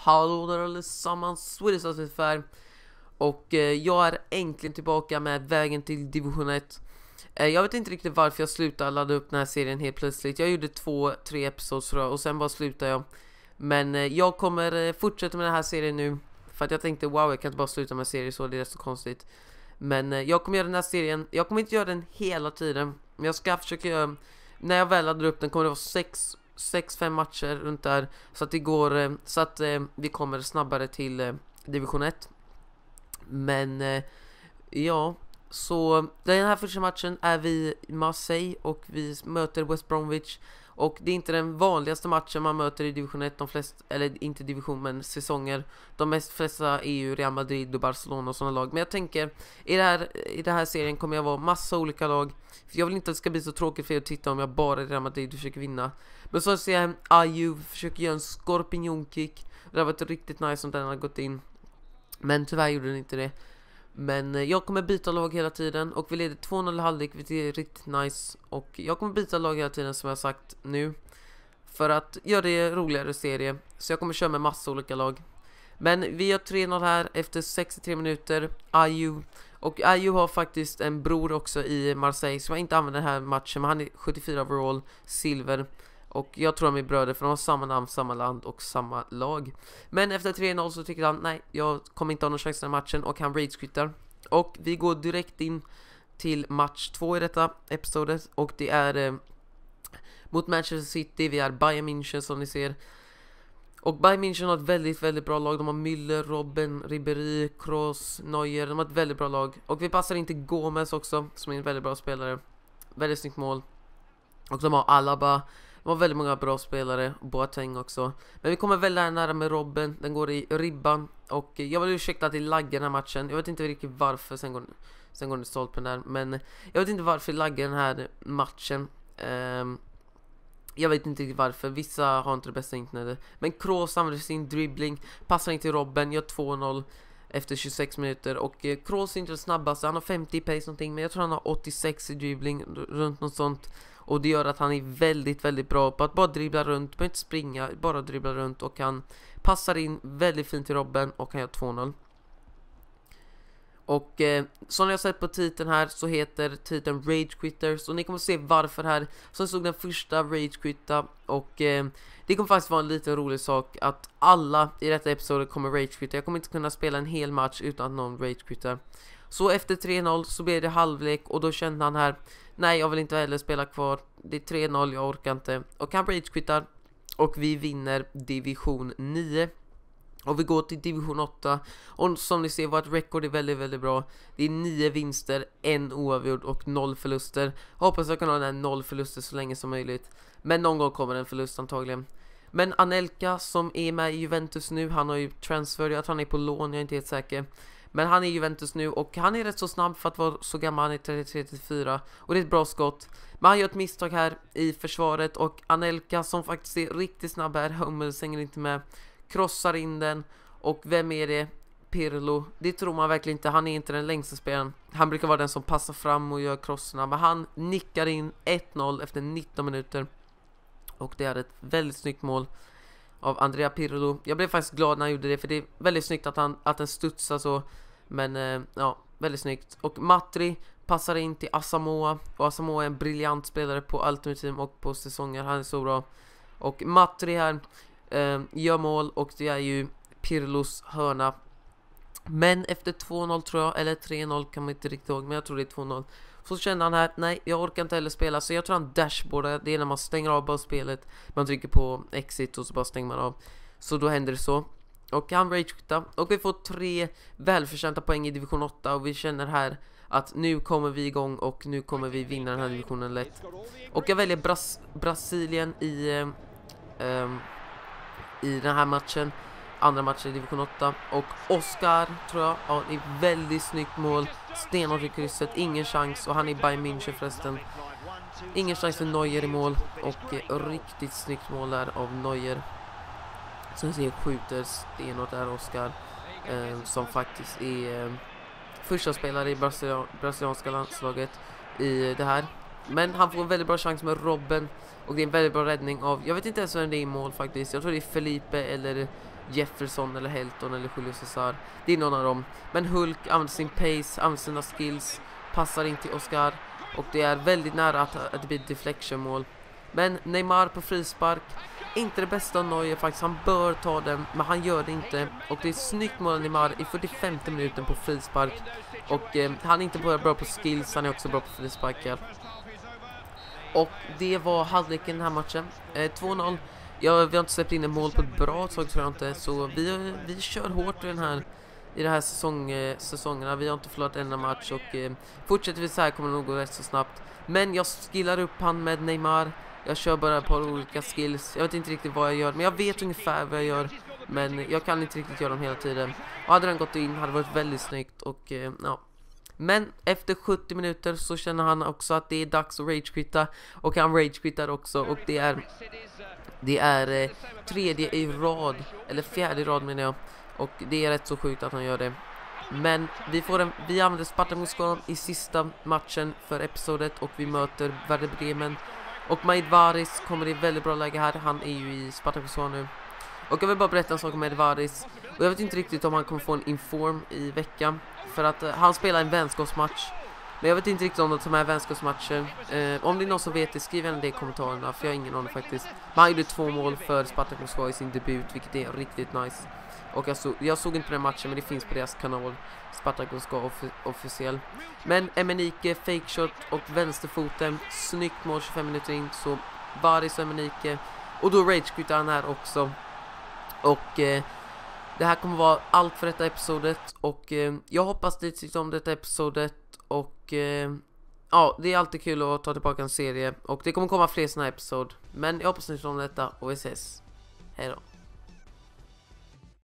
Hallå där allesammans, Swedish ungefär. Och jag är äntligen tillbaka med vägen till division 1. Jag vet inte riktigt varför jag slutade ladda upp den här serien helt plötsligt. Jag gjorde 2-3 episodes och sen bara slutade jag. Men jag kommer fortsätta med den här serien nu. För att jag tänkte, wow, jag kan inte bara sluta med serier så, det är så konstigt. Men jag kommer göra den här serien, jag kommer inte göra den hela tiden. Men jag ska försöka göra, när jag väl laddar upp den kommer det vara 6-5 matcher runt där. Så att det går, så att vi kommer snabbare till division 1. Men ja, så den här första matchen är vi i Marseille och vi möter West Bromwich. Och det är inte den vanligaste matchen man möter i division 1, de flesta, eller inte division men säsonger. De flesta är ju Real Madrid och Barcelona och sådana lag. Men jag tänker, i den här serien kommer jag vara massa olika lag. För jag vill inte att det ska bli så tråkigt för er att titta om jag bara är Real Madrid och försöker vinna. Men så ser jag Ayew försöker göra en skorpionkick. Det har varit riktigt nice om den har gått in. Men tyvärr gjorde den inte det. Men jag kommer byta lag hela tiden. Och vi leder 2-0 halvlek, vilket är riktigt nice. Och jag kommer byta lag hela tiden som jag sagt nu. För att göra det roligare serie. Så jag kommer köra med massa olika lag. Men vi gör 3-0 här efter 63 minuter. Ayew. Och Ayew har faktiskt en bror också i Marseille. Så jag inte använder den här matchen. Men han är 74 overall, silver. Och jag tror de är bröder för de har samma namn, samma land och samma lag. Men efter 3-0 så tycker han, nej, jag kommer inte ha någon chans i den matchen. Och han rage-quittar. Och vi går direkt in till match 2 i detta episodet. Och det är mot Manchester City. Vi är Bayern München som ni ser. Och Bayern München har ett väldigt, väldigt bra lag. De har Müller, Robben, Ribéry, Kroos, Neuer. De har ett väldigt bra lag. Och vi passar inte Gomez också, som är en väldigt bra spelare. Väldigt snyggt mål. Och de har Alaba. De har väldigt många bra spelare. Boateng också. Men vi kommer väldigt nära med Robben. Den går i ribban. Och jag vill ursäkta att det laggar den här matchen. Jag vet inte riktigt varför. Sen går det stolpen där. Men jag vet inte varför det laggar den här matchen. Jag vet inte riktigt varför. Vissa har inte det bästa internetet. Men Kroos använder sin dribbling. Passar inte till Robben. Gör 2-0 efter 26 minuter. Och Kroos är inte den snabbaste. Han har 50 pace någonting. Men jag tror han har 86 i dribbling. Runt något sånt. Och det gör att han är väldigt, väldigt bra på att bara dribbla runt. Behöver inte springa, bara dribbla runt. Och han passar in väldigt fint till Robben. Och han gör 2-0. Och som ni har sett på titeln här så heter titeln Rage Quitter. Så ni kommer se varför här. Så såg den första Rage Quitta. Och det kommer faktiskt vara en liten rolig sak att alla i detta episode kommer Rage Quitta. Jag kommer inte kunna spela en hel match utan att någon Rage Quittar. Så efter 3-0 så blir det halvlek. Och då kände han här, nej jag vill inte heller spela kvar. Det är 3-0, jag orkar inte. Och han Rage Quittar. Och vi vinner division 9. Och vi går till division 8. Och som ni ser, vårt rekord är väldigt, väldigt bra. Det är 9 vinster, 1 oavgjord och 0 förluster. Hoppas jag kan ha den här 0 förluster så länge som möjligt. Men någon gång kommer en förlust antagligen. Men Anelka som är med i Juventus nu, han har ju transfer. Jag tror han är på lån, jag är inte helt säker. Men han är i Juventus nu och han är rätt så snabb för att vara så gammal. Han är 33-34 och det är ett bra skott. Men han gör ett misstag här i försvaret. Och Anelka som faktiskt är riktigt snabb här, Hummels hänger inte med, krossar in den. Och vem är det? Pirlo. Det tror man verkligen inte. Han är inte den längsta spelaren. Han brukar vara den som passar fram och gör krosserna. Men han nickar in 1-0 efter 19 minuter. Och det är ett väldigt snyggt mål av Andrea Pirlo. Jag blev faktiskt glad när han gjorde det, för det är väldigt snyggt att den studsar så. Men ja, väldigt snyggt. Och Matri passar in till Asamoah. Och Asamoah är en briljant spelare på Ultimate Team och på säsonger. Han är så bra. Och Matri här gör mål och det är ju Pirlos hörna. Men efter 2-0 tror jag, eller 3-0 kan man inte riktigt ihåg, men jag tror det är 2-0. Så känner han här, nej jag orkar inte heller spela. Så jag tror han dashboardar, det är när man stänger av bara spelet. Man trycker på exit och så bara stänger man av. Så då händer det så. Och han rage-quittar. Och vi får 3 välförtjänta poäng i division 8. Och vi känner här att nu kommer vi igång och nu kommer vi vinna den här divisionen lätt. Och jag väljer Brasilien i den här matchen. Andra matchen i division 8. Och Oscar tror jag, ja, det är väldigt snyggt mål. Stenhårt i krysset, ingen chans. Och han är Bayern München förresten. Ingen chans för Neuer i mål. Och riktigt snyggt mål där av Neuer. Sen ser jag skjuter stenhårt där Oscar. Som faktiskt är första spelare i brasilianska landslaget i det här. Men han får en väldigt bra chans med Robben. Och det är en väldigt bra räddning av, jag vet inte ens vem det är i mål faktiskt. Jag tror det är Felipe eller Jefferson eller Helton eller Julio Cesar. Det är någon av dem. Men Hulk använder sin pace, använder sina skills, passar in till Oscar. Och det är väldigt nära att det blir deflection-mål. Men Neymar på frispark, inte det bästa av Neuer faktiskt. Han bör ta den, men han gör det inte. Och det är snyggt mål av Neymar i 45:e minuten på frispark. Och han är inte bara bra på skills, han är också bra på frisparkar. Och det var halvleken den här matchen. 2-0. Vi har inte släppt in en mål på ett bra tag, tror jag inte. Så vi kör hårt i de här säsongerna. Vi har inte förlorat en match. Och fortsätter vi så här kommer det nog gå rätt så snabbt. Men jag skillar upp han med Neymar. Jag kör bara ett par olika skills. Jag vet inte riktigt vad jag gör, men jag vet ungefär vad jag gör. Men jag kan inte riktigt göra dem hela tiden. Och hade den gått in hade det varit väldigt snyggt. Och ja. Men efter 70 minuter så känner han också att det är dags att ragequitta. Och han ragequittar också. Och det är tredje i rad, eller fjärde i rad menar jag. Och det är rätt så sjukt att han gör det. Men vi använder Spartak Moskva i sista matchen för episodet. Och vi möter Werder Bremen. Och Maid Varis kommer i väldigt bra läge här. Han är ju i Spartak Moskva nu. Och jag vill bara berätta en sak om Maid Varis. Och jag vet inte riktigt om han kommer få en inform i veckan. För att han spelar en vänskapsmatch. Men jag vet inte riktigt om de tar med vänskapsmatcher. Om det är någon som vet det, skriv gärna det i kommentarerna. För jag har ingen aning faktiskt. Men han gjorde 2 mål för Spartak Moskva i sin debut. Vilket är riktigt nice. Och jag såg inte den matchen, men det finns på deras kanal. Spartak Moskva officiell. Men Emenike, fake shot och vänsterfoten. Snyggt mål 25 minuter in. Så Varis och Emenike. Och då ragequittar han här också. Och det här kommer vara allt för detta episodet. Och jag hoppas ni tyckte om detta episodet. Och ja, det är alltid kul att ta tillbaka en serie. Och det kommer komma fler såna här episod. Men jag hoppas ni tyckte om detta och vi ses. Hej då.